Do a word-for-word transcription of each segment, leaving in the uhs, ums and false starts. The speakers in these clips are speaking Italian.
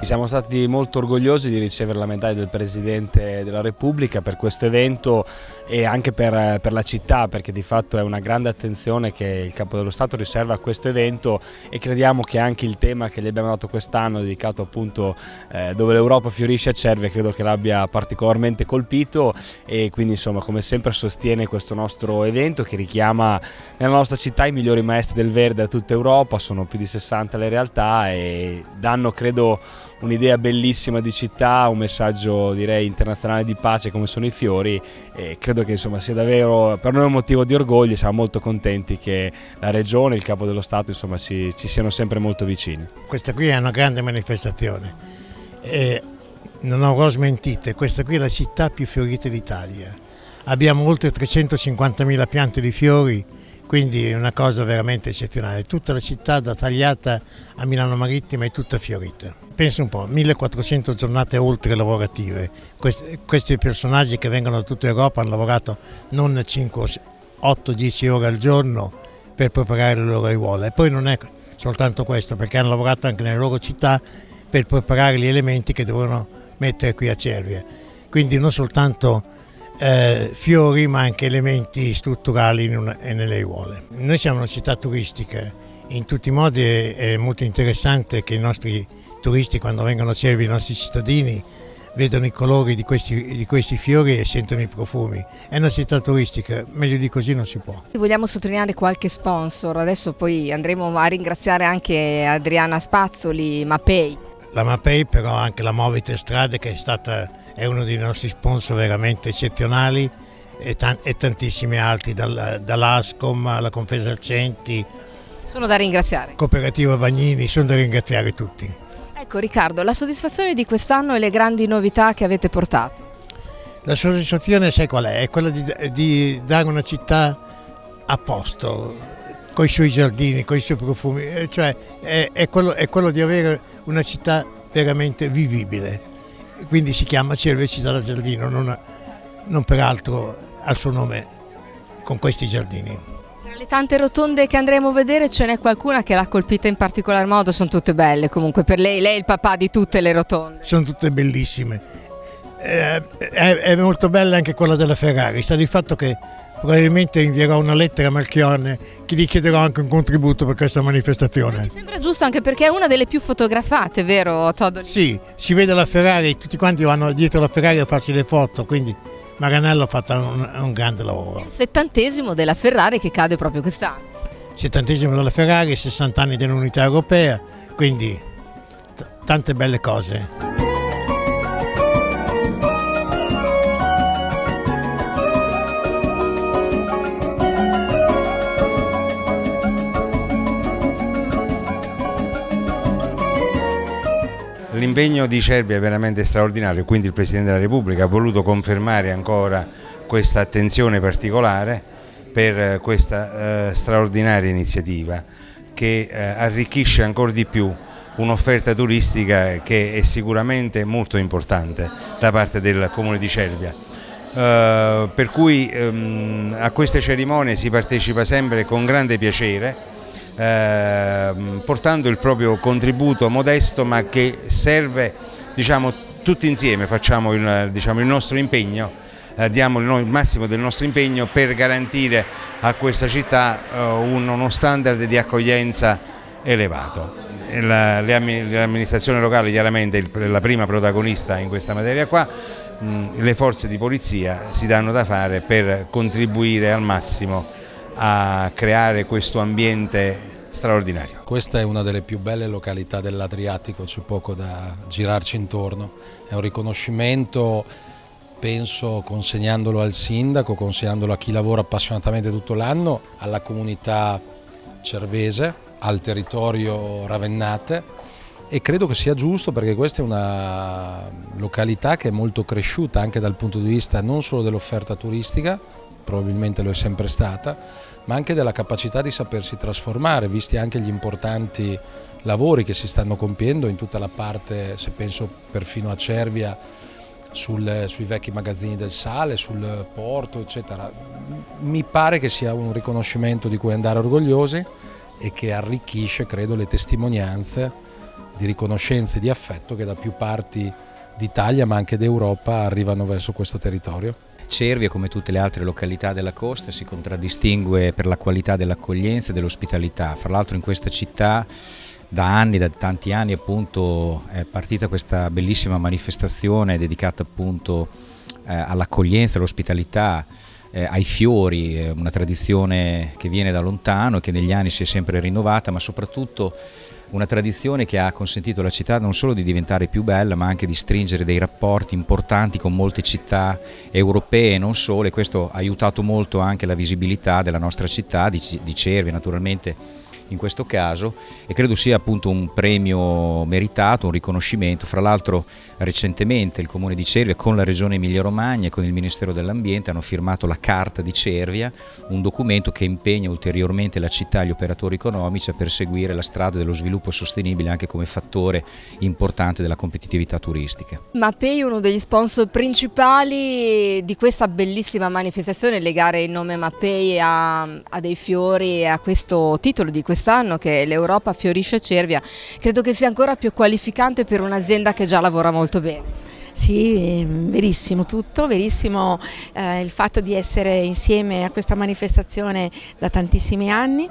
siamo stati molto orgogliosi di ricevere la medaglia del Presidente della Repubblica per questo evento e anche per, per la città, perché di fatto è una grande attenzione che il Capo dello Stato riserva a questo evento e crediamo che anche il tema che gli abbiamo dato quest'anno, dedicato appunto eh, dove l'Europa fiorisce a Cervia, credo che l'abbia particolarmente colpito e quindi insomma come sempre sostiene questo nostro evento che richiama nella nostra città i migliori maestri del verde da tutta Europa. Sono più di sessanta le realtà e danno credo un'idea bellissima di città, un messaggio direi internazionale di pace come sono i fiori e credo che insomma sia davvero per noi un motivo di orgoglio. Siamo molto contenti che la Regione e il Capo dello Stato insomma ci, ci siano sempre molto vicini. Questa qui è una grande manifestazione e non avrò smentite, questa qui è la città più fiorita d'Italia, abbiamo oltre trecentocinquantamila piante di fiori, quindi è una cosa veramente eccezionale. Tutta la città da Tagliata a Milano Marittima è tutta fiorita. Pensa un po', millequattrocento giornate oltre lavorative. Questi, questi personaggi che vengono da tutta Europa hanno lavorato non cinque, otto, dieci ore al giorno per preparare le loro aiuole. E poi non è soltanto questo, perché hanno lavorato anche nelle loro città per preparare gli elementi che dovevano mettere qui a Cervia. Quindi non soltanto Eh, fiori ma anche elementi strutturali in una, e nelle aiuole. Noi siamo una città turistica, in tutti i modi è, è molto interessante che i nostri turisti quando vengono a Cervia, i nostri cittadini, vedono i colori di questi, di questi fiori e sentono i profumi. È una città turistica, meglio di così non si può. Vogliamo sottolineare qualche sponsor, adesso poi andremo a ringraziare anche Adriana Spazzoli, Mapei. La Mapei, però anche la Movite Strade che è, stata, è uno dei nostri sponsor veramente eccezionali e, tan e tantissimi altri, dal, dall'Ascom alla Confesercenti. Sono da ringraziare. Cooperativa Bagnini, sono da ringraziare tutti. Ecco Riccardo, la soddisfazione di quest'anno e le grandi novità che avete portato? La soddisfazione sai qual è? È quella di, di dare una città a posto, con i suoi giardini, con i suoi profumi, cioè è, è, quello, è quello di avere una città veramente vivibile, quindi si chiama Cervia Città da Giardino, non, non peraltro ha il suo nome con questi giardini. Tra le tante rotonde che andremo a vedere ce n'è qualcuna che l'ha colpita in particolar modo? Sono tutte belle comunque per lei, lei è il papà di tutte le rotonde. Sono tutte bellissime, è, è, è molto bella anche quella della Ferrari, sta di fatto che probabilmente invierò una lettera a Melchiorne che gli chiederò anche un contributo per questa manifestazione. Mi sembra giusto anche perché è una delle più fotografate, vero Todoli? Sì, si vede la Ferrari, tutti quanti vanno dietro la Ferrari a farsi le foto, quindi Maranello ha fatto un, un grande lavoro. Il settantesimo della Ferrari che cade proprio quest'anno. Settantesimo della Ferrari, sessanta anni dell'Unità Europea, quindi tante belle cose. L'impegno di Cervia è veramente straordinario, quindi il Presidente della Repubblica ha voluto confermare ancora questa attenzione particolare per questa eh, straordinaria iniziativa che eh, arricchisce ancora di più un'offerta turistica che è sicuramente molto importante da parte del Comune di Cervia. Eh, per cui ehm, a queste cerimonie si partecipa sempre con grande piacere, Eh, portando il proprio contributo modesto ma che serve, diciamo, tutti insieme facciamo il, diciamo, il nostro impegno, eh, diamo il, il massimo del nostro impegno per garantire a questa città eh, un, uno standard di accoglienza elevato. L'amministrazione locale chiaramente è la prima protagonista in questa materia qua, mh, le forze di polizia si danno da fare per contribuire al massimo a creare questo ambiente straordinario. Questa è una delle più belle località dell'Adriatico, c'è poco da girarci intorno, è un riconoscimento, penso, consegnandolo al sindaco, consegnandolo a chi lavora appassionatamente tutto l'anno, alla comunità cervese, al territorio ravennate, e credo che sia giusto perché questa è una località che è molto cresciuta anche dal punto di vista non solo dell'offerta turistica, probabilmente lo è sempre stata, ma anche della capacità di sapersi trasformare, visti anche gli importanti lavori che si stanno compiendo in tutta la parte, se penso perfino a Cervia, sul, sui vecchi magazzini del sale, sul porto, eccetera. Mi pare che sia un riconoscimento di cui andare orgogliosi e che arricchisce, credo, le testimonianze di riconoscenza e di affetto che da più parti d'Italia ma anche d'Europa arrivano verso questo territorio. Cervia, come tutte le altre località della costa, si contraddistingue per la qualità dell'accoglienza e dell'ospitalità. Fra l'altro in questa città da anni, da tanti anni appunto, è partita questa bellissima manifestazione dedicata appunto eh, all'accoglienza, all'ospitalità, eh, ai fiori, eh, una tradizione che viene da lontano e che negli anni si è sempre rinnovata, ma soprattutto una tradizione che ha consentito alla città non solo di diventare più bella, ma anche di stringere dei rapporti importanti con molte città europee e non solo, e questo ha aiutato molto anche la visibilità della nostra città, di, di Cervia naturalmente in questo caso, e credo sia appunto un premio meritato, un riconoscimento. Fra l'altro recentemente il Comune di Cervia con la Regione Emilia-Romagna e con il Ministero dell'Ambiente hanno firmato la Carta di Cervia, un documento che impegna ulteriormente la città e gli operatori economici a perseguire la strada dello sviluppo sostenibile anche come fattore importante della competitività turistica. Mapei, uno degli sponsor principali di questa bellissima manifestazione, legare il nome Mapei a, a dei fiori e a questo titolo di quest'anno che l'Europa fiorisce Cervia, credo che sia ancora più qualificante per un'azienda che già lavora molto bene. Sì, verissimo tutto, verissimo eh, il fatto di essere insieme a questa manifestazione da tantissimi anni,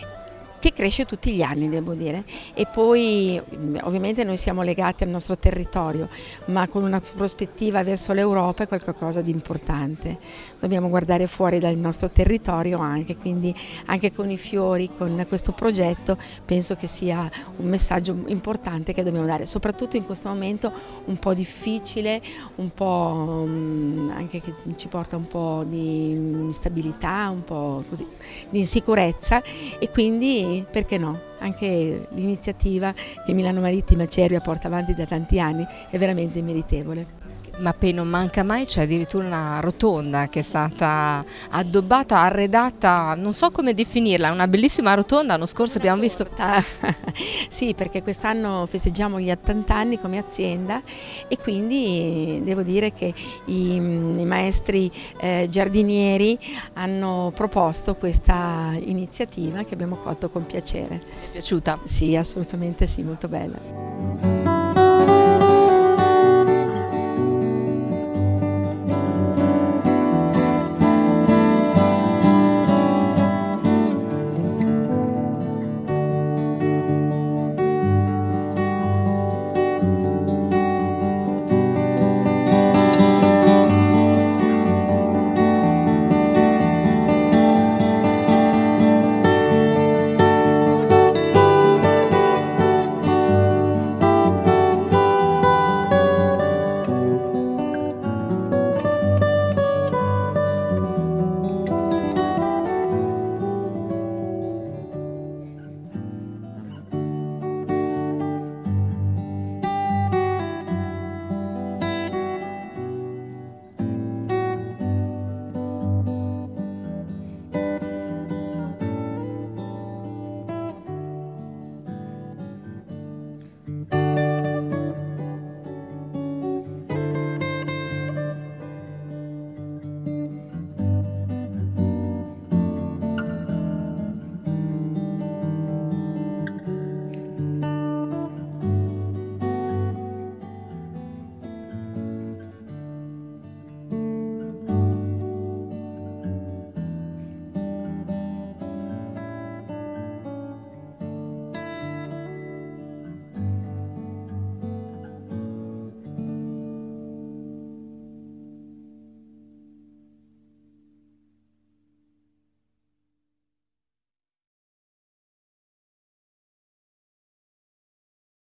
che cresce tutti gli anni, devo dire, e poi ovviamente noi siamo legati al nostro territorio, ma con una prospettiva verso l'Europa è qualcosa di importante. Dobbiamo guardare fuori dal nostro territorio anche, quindi anche con i fiori, con questo progetto, penso che sia un messaggio importante che dobbiamo dare, soprattutto in questo momento un po' difficile, un po' anche che ci porta un po' di instabilità, un po' così, di insicurezza, e quindi perché no? Anche l'iniziativa che Milano Marittima Cervia porta avanti da tanti anni è veramente meritevole. Mapei non manca mai, c'è addirittura una rotonda che è stata addobbata, arredata, non so come definirla, una bellissima rotonda. L'anno scorso una abbiamo torta. visto... Sì, perché quest'anno festeggiamo gli ottanta anni come azienda e quindi devo dire che i, i maestri eh, giardinieri hanno proposto questa iniziativa che abbiamo colto con piacere. Ti è piaciuta? Sì, assolutamente sì, molto bella.